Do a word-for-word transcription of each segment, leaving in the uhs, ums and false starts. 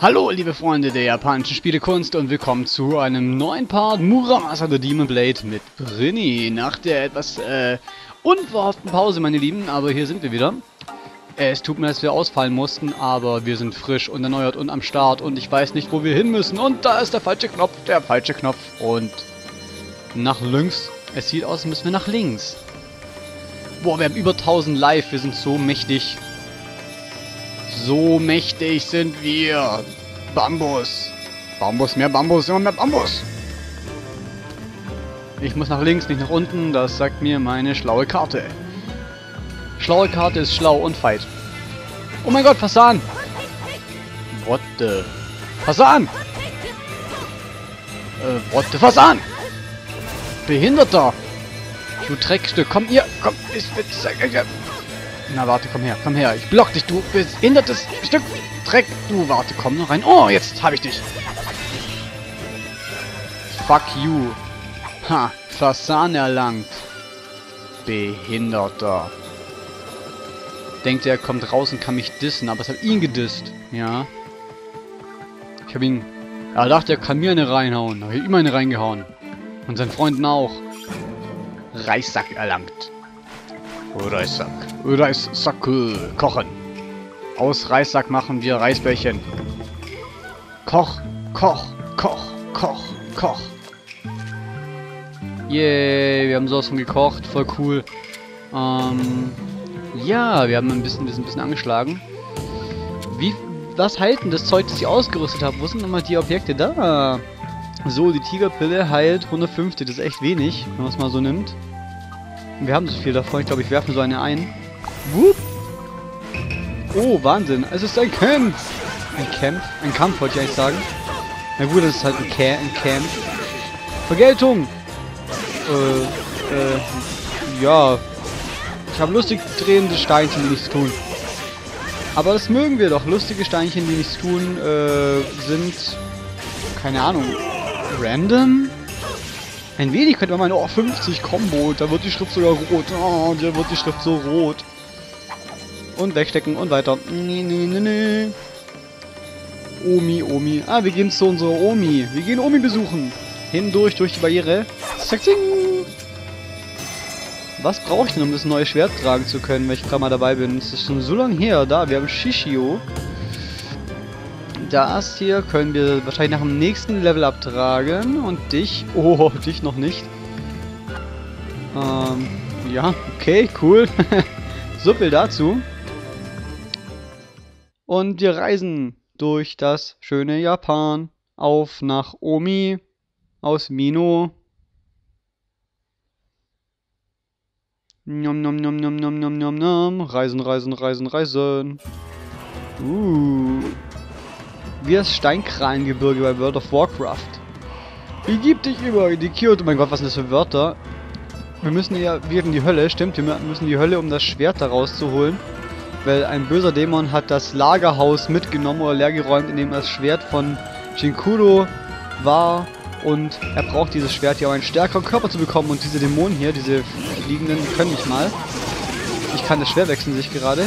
Hallo liebe Freunde der japanischen Spielekunst und willkommen zu einem neuen Part Muramasa the Demon Blade mit Brinny. Nach der etwas äh, unverhofften Pause, meine Lieben, aber hier sind wir wieder. Es tut mir, dass wir ausfallen mussten, aber wir sind frisch und erneuert und am Start und ich weiß nicht, wo wir hin müssen. Und da ist der falsche Knopf, der falsche Knopf und nach links. Es sieht aus, als müssen wir nach links. Boah, wir haben über tausend Live, wir sind so mächtig. So mächtig sind wir. Bambus. Bambus, mehr Bambus, immer mehr Bambus. Ich muss nach links, nicht nach unten. Das sagt mir meine schlaue Karte. Schlaue Karte ist schlau und fight. Oh mein Gott, Fasan. What the... Fasan. Äh, what the... Fasan. Behinderter. Du Dreckstück. Komm hier. Komm. Ich bin... Na warte, komm her, komm her. Ich block dich, du behindertes Stück Dreck. Du, warte, komm noch rein. Oh, jetzt habe ich dich. Fuck you. Ha, Fasan erlangt. Behinderter. Denkt, er kommt raus und kann mich dissen, aber es hat ihn gedisst. Ja. Ich habe ihn... Er dachte, er kann mir eine reinhauen. Da habe ich ihm eine reingehauen. Und seinen Freunden auch. Reissack erlangt. Reissack. Reissack. Kochen. Aus Reissack machen wir Reisbällchen. Koch. Koch. Koch. Koch. Koch. Yay, wir haben sowas von gekocht. Voll cool. Ähm... Ja, wir haben ein bisschen, wir sind ein bisschen angeschlagen. Wie... Was heilt denn das Zeug, das ich ausgerüstet habe? Wo sind nochmal die Objekte? Da! So, die Tigerpille heilt hundertfünfzig. Das ist echt wenig, wenn man es mal so nimmt. Wir haben so viel davon. Ich glaube, ich werfe so eine ein. Wupp. Oh, Wahnsinn. Es ist ein Kampf. Ein Kampf? Ein Kampf, wollte ich eigentlich sagen. Na gut, das ist halt ein, Ca ein Camp. Vergeltung. Äh, äh, ja. Ich habe lustig drehende Steinchen, die nichts tun. Aber das mögen wir doch. Lustige Steinchen, die nichts tun, äh, sind... Keine Ahnung. Random? Ein wenig könnte man meinen, oh, fünfzig Combo, da wird die Schrift sogar rot. Oh, da wird die Schrift so rot. Und wegstecken und weiter. Nee, nee, nee, nee. Omi, Omi. Ah, wir gehen zu unserer Omi. Wir gehen Omi besuchen. Hindurch, durch die Barriere. Zack, zing. Was brauche ich denn, um das neue Schwert tragen zu können, wenn ich gerade mal dabei bin? Das ist schon so lange her. Da, wir haben Shishio. Das hier können wir wahrscheinlich nach dem nächsten Level abtragen. Und dich... Oh, dich noch nicht. Ähm, ja, okay, cool. So viel dazu. Und wir reisen durch das schöne Japan. Auf nach Omi. Aus Mino. Nom nom nom nom nom nom nom nom. Reisen, reisen, reisen, reisen. Uh... Wie das Steinkrallengebirge bei World of Warcraft. Begib dich über die Kyoto. Oh mein Gott, was sind das für Wörter? Wir müssen ja, wir haben die Hölle, stimmt, wir müssen die Hölle, um das Schwert da rauszuholen. Weil ein böser Dämon hat das Lagerhaus mitgenommen oder leergeräumt, in dem das Schwert von Jinkuro war. Und er braucht dieses Schwert hier, um einen stärkeren Körper zu bekommen. Und diese Dämonen hier, diese Fliegenden, die können nicht mal. Ich kann das Schwert wechseln, sehe ich gerade.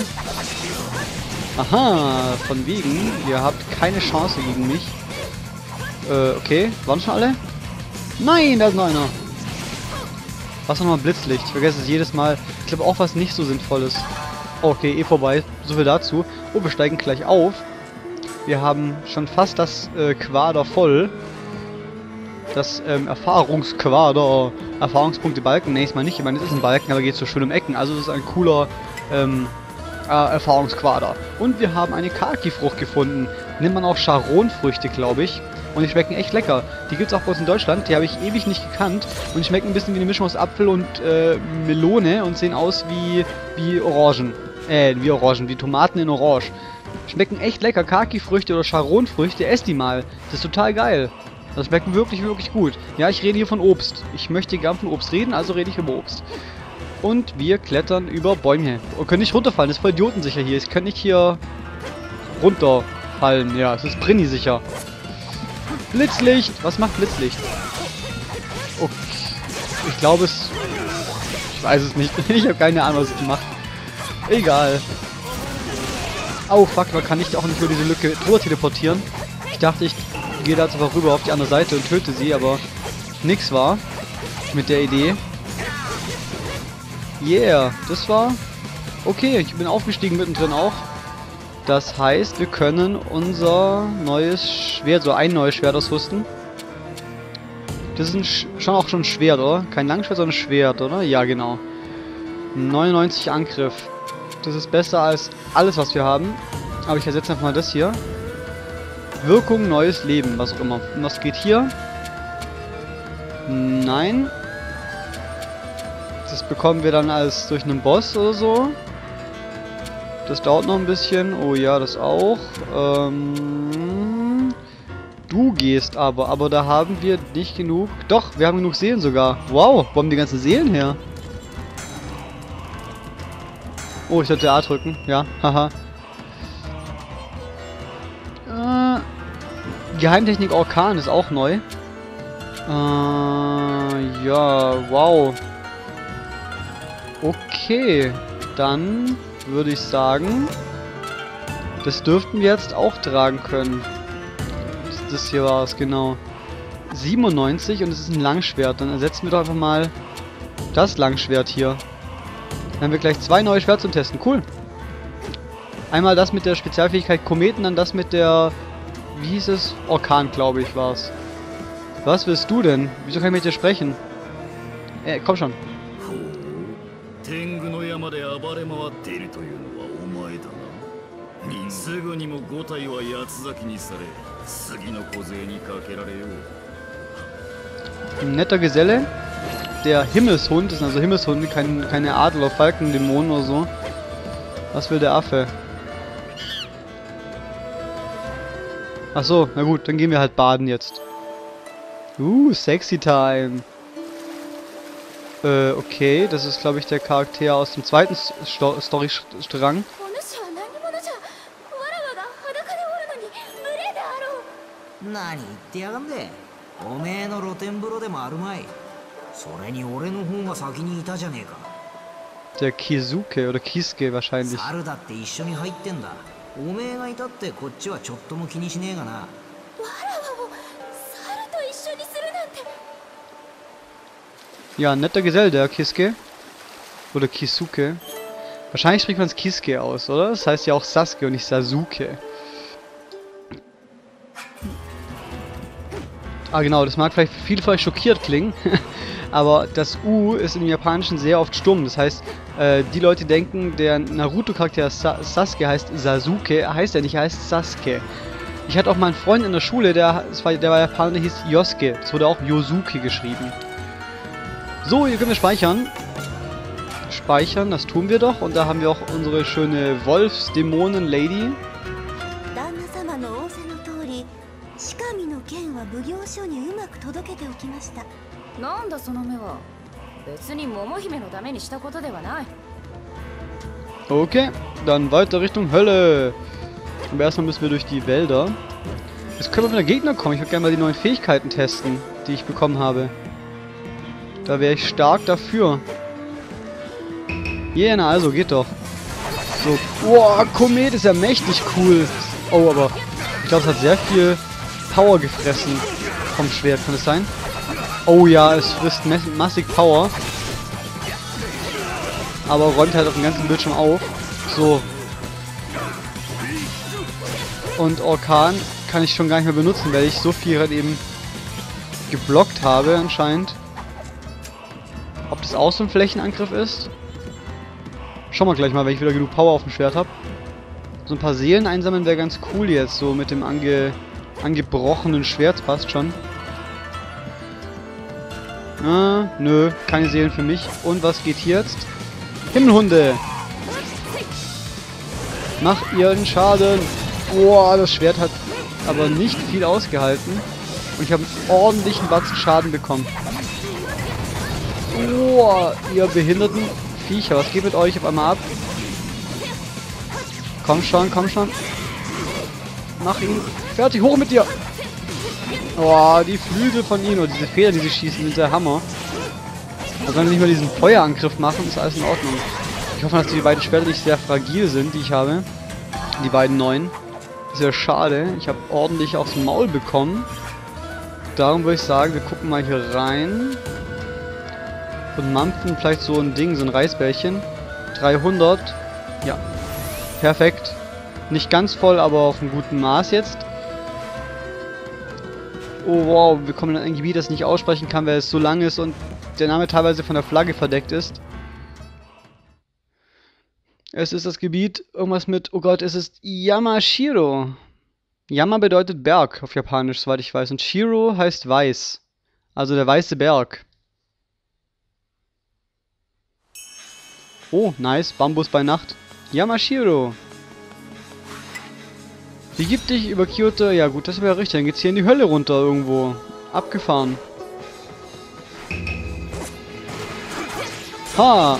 Aha, von wegen, ihr habt keine Chance gegen mich. Äh, okay, waren schon alle? Nein, da ist noch einer. Was nochmal Blitzlicht? Ich vergesse es jedes Mal. Ich glaube auch was nicht so Sinnvolles. Okay, eh vorbei. So viel dazu. Oh, wir steigen gleich auf. Wir haben schon fast das äh, Quader voll. Das ähm, Erfahrungsquader. Erfahrungspunkte Balken. Nee, ist mal nicht. Ich meine, es ist ein Balken, aber geht so schön um Ecken. Also es ist ein cooler... Ähm, Äh, Erfahrungsquader. Und wir haben eine Kaki-Frucht gefunden. Nimmt man auch Charonfrüchte, glaube ich. Und die schmecken echt lecker. Die gibt es auch bei uns in Deutschland. Die habe ich ewig nicht gekannt. Und die schmecken ein bisschen wie eine Mischung aus Apfel und äh, Melone und sehen aus wie, wie Orangen. Äh, wie Orangen, wie Tomaten in Orange. Schmecken echt lecker. Kaki-Früchte oder Charonfrüchte. Esst die mal. Das ist total geil. Das schmecken wirklich, wirklich gut. Ja, ich rede hier von Obst. Ich möchte gern von Obst reden, also rede ich über Obst. Und wir klettern über Bäume. Und können nicht runterfallen, das ist voll idiotensicher hier. Ich kann nicht hier runterfallen. Ja, es ist Brinny sicher. Blitzlicht! Was macht Blitzlicht? Okay. Ich glaube es... Ich weiß es nicht. Ich habe keine Ahnung, was es macht. Egal. Oh fuck, man kann nicht auch nicht über diese Lücke drüber teleportieren. Ich dachte, ich gehe da einfach rüber auf die andere Seite und töte sie, aber nix war mit der Idee. Yeah, das war okay. Ich bin aufgestiegen mittendrin auch. Das heißt, wir können unser neues Schwert, so ein neues Schwert ausrüsten. Das ist ein Sch schon auch schon ein Schwert, oder? Kein Langschwert, sondern ein Schwert, oder? Ja, genau. neunundneunzig Angriff. Das ist besser als alles, was wir haben. Aber ich ersetze einfach mal das hier. Wirkung, neues Leben, was auch immer. Und was geht hier? Nein. Das bekommen wir dann als durch einen Boss oder so. Das dauert noch ein bisschen. Oh ja, das auch. Ähm, du gehst aber. Aber da haben wir nicht genug. Doch, wir haben genug Seelen sogar. Wow, wo haben die ganzen Seelen her? Oh, ich sollte A drücken. Ja, haha. Äh, Geheimtechnik Orkan ist auch neu. Äh, ja, wow. Okay, dann würde ich sagen, das dürften wir jetzt auch tragen können. Das, das hier war es, genau. siebenundneunzig und es ist ein Langschwert. Dann ersetzen wir doch einfach mal das Langschwert hier. Dann haben wir gleich zwei neue Schwerter zum Testen. Cool. Einmal das mit der Spezialfähigkeit Kometen, dann das mit der... Wie hieß es? Orkan, glaube ich, war es. Was willst du denn? Wieso kann ich mit dir sprechen? Äh, komm schon. Ein netter Geselle. Der Himmelshund, das sind also Himmelshunde, kein, keine Adel oder Falkendämonen oder so. Was will der Affe? Ach so, na gut, dann gehen wir halt baden jetzt. Uh, sexy time. Äh, okay, das ist glaube ich der Charakter aus dem zweiten Sto Storystrang. Der Kisuke oder Kisuke wahrscheinlich. Ja, ein netter Gesell, der Kisuke. Oder Kisuke. Wahrscheinlich spricht man es Kisuke aus, oder? Das heißt ja auch Sasuke und nicht Sasuke. Ah genau, das mag vielleicht für viele von euch schockiert klingen. Aber das U ist im Japanischen sehr oft stumm. Das heißt, äh, die Leute denken, der Naruto-Charakter Sa Sasuke heißt Sasuke. Heißt er nicht, er heißt Sasuke. Ich hatte auch mal einen Freund in der Schule, der, das war, der war Japaner, der hieß Yosuke. Das wurde auch Yosuke geschrieben. So, hier können wir speichern. Speichern, das tun wir doch. Und da haben wir auch unsere schöne Wolfsdämonen-Lady. Okay, dann weiter Richtung Hölle. Aber erstmal müssen wir durch die Wälder. Jetzt können wir wieder Gegner kommen. Ich würde gerne mal die neuen Fähigkeiten testen, die ich bekommen habe. Da wäre ich stark dafür. Yeah, na also, geht doch. So, boah, Komet ist ja mächtig cool. Oh, aber ich glaube, es hat sehr viel Power gefressen vom Schwert. Kann es sein? Oh ja, es frisst massig Power. Aber räumt halt auf dem ganzen Bildschirm auf. So. Und Orkan kann ich schon gar nicht mehr benutzen, weil ich so viel halt eben geblockt habe anscheinend. Ob das auch so ein Flächenangriff ist? Schauen wir gleich mal, wenn ich wieder genug Power auf dem Schwert habe. So ein paar Seelen einsammeln wäre ganz cool jetzt, so mit dem ange, angebrochenen Schwert, passt schon. Ah, nö, keine Seelen für mich. Und was geht hier jetzt? Himmelhunde! Macht ihren Schaden! Boah, das Schwert hat aber nicht viel ausgehalten. Und ich habe einen ordentlichen Batzen Schaden bekommen. Boah, ihr behinderten Viecher, was geht mit euch auf einmal ab? Komm schon, komm schon. Mach ihn fertig, hoch mit dir! Boah, die Flügel von ihnen oder diese Federn, die sie schießen, sind der Hammer. Also wenn wir nicht mal diesen Feuerangriff machen, ist alles in Ordnung. Ich hoffe, dass die beiden Schwerter nicht sehr fragil sind, die ich habe. Die beiden neuen. Das wäre schade. Ich habe ordentlich aufs Maul bekommen. Darum würde ich sagen, wir gucken mal hier rein. Und mampfen vielleicht so ein Ding, so ein Reisbärchen. dreihundert. Ja. Perfekt. Nicht ganz voll, aber auf einem guten Maß jetzt. Oh wow, wir kommen in ein Gebiet, das ich nicht aussprechen kann, weil es so lang ist und der Name teilweise von der Flagge verdeckt ist. Es ist das Gebiet, irgendwas mit, oh Gott, es ist Yamashiro. Yama bedeutet Berg auf Japanisch, soweit ich weiß. Und Shiro heißt weiß. Also der weiße Berg. Oh, nice. Bambus bei Nacht. Yamashiro. Begib dich über Kyoto. Ja gut, das wäre richtig. Dann geht's hier in die Hölle runter irgendwo. Abgefahren. Ha!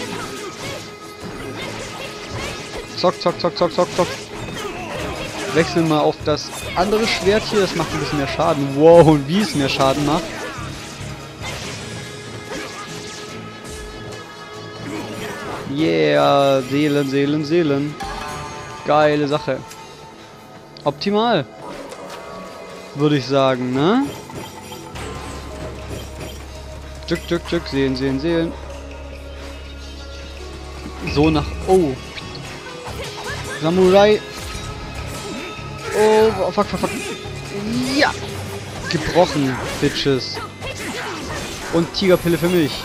Zock, zock, zock, zock, zock, zock. Wechseln wir auf das andere Schwert hier. Das macht ein bisschen mehr Schaden. Wow, und wie es mehr Schaden macht. Yeah, Seelen, Seelen, Seelen. Geile Sache. Optimal. Würde ich sagen, ne? Tschück, tschück, tschück. Sehen, sehen, sehen. So nach... Oh. Samurai. Oh, fuck, fuck, fuck. Ja. Gebrochen, Bitches. Und Tigerpille für mich.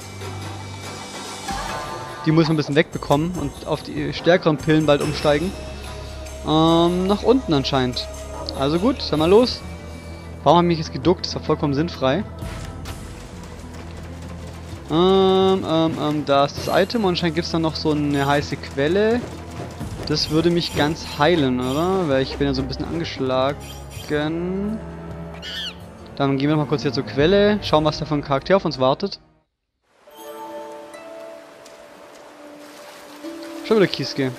Die muss man ein bisschen wegbekommen und auf die stärkeren Pillen bald umsteigen. Ähm, nach unten anscheinend. Also gut, dann mal los. Warum habe ich mich jetzt geduckt? Das war vollkommen sinnfrei. Ähm, ähm, ähm, da ist das Item und anscheinend gibt es dann noch so eine heiße Quelle. Das würde mich ganz heilen, oder? Weil ich bin ja so ein bisschen angeschlagen. Dann gehen wir noch mal kurz hier zur Quelle. Schauen, was da für ein Charakter auf uns wartet. Schon wieder Kisuke.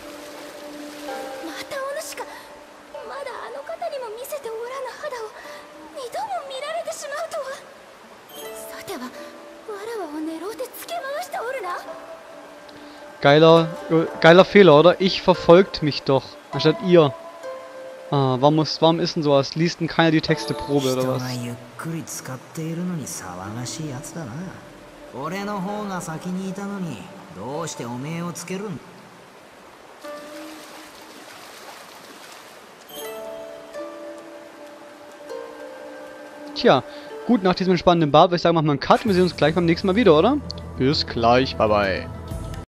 Geiler, äh, geiler Fehler, oder? Ich verfolgt mich doch, anstatt ihr. Ah, warum, muss, warum ist denn sowas? Liest denn keiner die Texte Probe, oder was? Tja, gut, nach diesem spannenden Bad würde ich sagen, machen wir einen Cut. Wir sehen uns gleich beim nächsten Mal wieder, oder? Bis gleich, bye bye.